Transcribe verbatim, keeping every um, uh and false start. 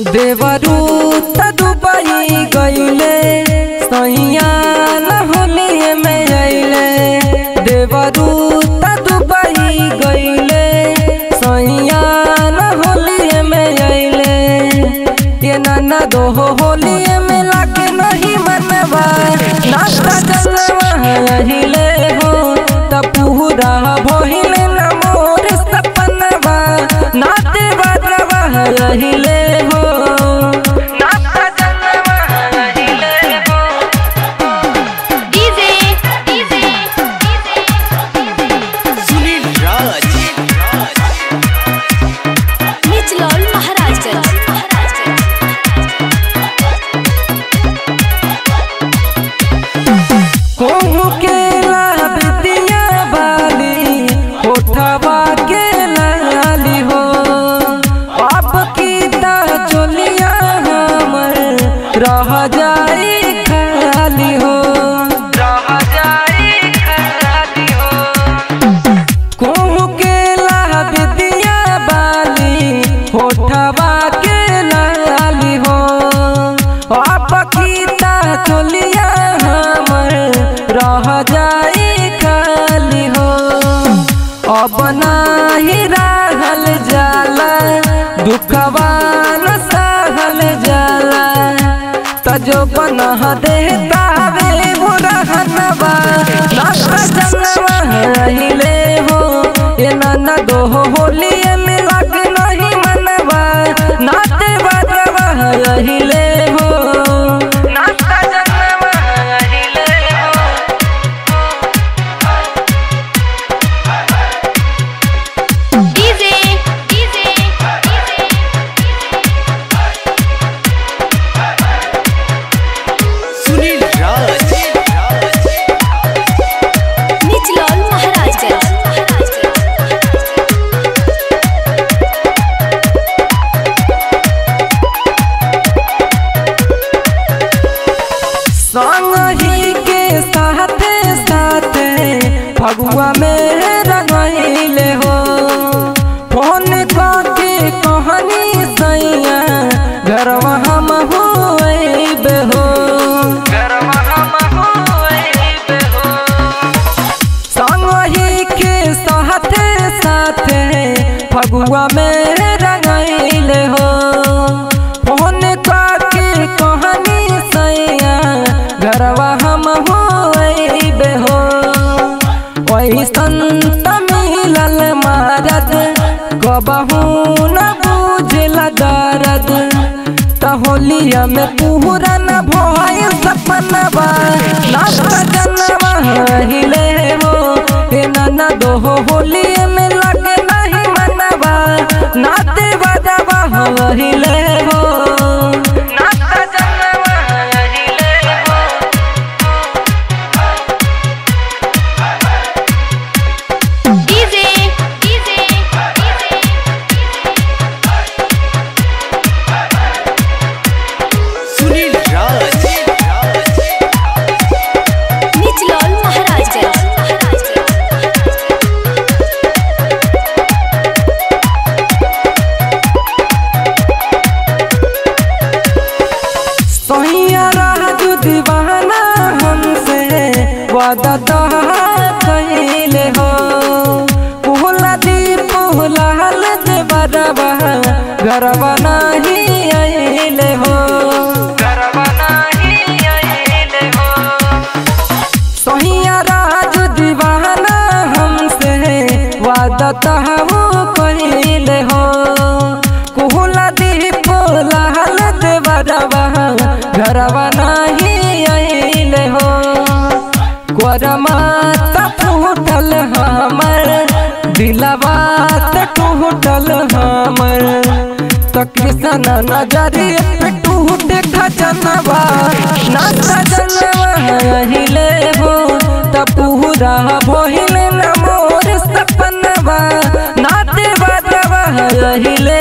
देवरू त दुबई गईले सैया न होली में अइले। देवरू त दुबई गईले सैया न होली में अइले। ये नाना दो होली में लागे नहीं मनवा नाश्ता जनवा अहिले हो त पूरा भइले न मोर सपनवा नाते बदवा अहिले हो। रह जाई खाली हो रह जाई खाली हो। कहूँ के लाभ दिया बाली होठवा के लाली हो। आप खीता चलिया हमर रह जाई खाली हो। अब नाही रहल जाला दुखवा न सहल जाला जो बना देता वे बुरहनवा नाश्ता जनवा अहिले हो। ये नाना दो होली में लग नहीं मनवा नाते बदवा अहिले हो। नाश्ता जनवा अहिले हो। डीजे डीजे संगही के साथे साथे फगुआ में रंगइले हो। फोन करके कहनी सैया घरवा हम होइबे हो घरवा हम होइबे हो। संगही के साथे साथे फगुआ में रंगइले हो। फोन करके कहनी सैया घरवा हम होइबे हो। वैसन त मिलल मारद कबहू न बुझला दर्द त होलिया में पूरा न भइल सपनवा नाश्ता जनवा अहिले हो। हे नाना दो होली में लगे नहीं मनवा नाते बदवा अहिले हो। दीवाना हमसे वादा कइले हो। पुहला दी पुहला हल दे बरवा घरवा नहीं अइले हो घरवा नहीं अइले हो। सोहिया राज दीवाना हमसे वादा कइले हो। पुहला दी पुहला हल दे बरवा घरवा नहीं अइले हो। कोरमा त टूटल हमर दिलवा त टूटल हमर त कृष्ण नजरिए पे टूटे खजनवा नाश्ता जनवा अहिले हो त पूरा भइले न मोर सपनवा नाते बदवा अहिले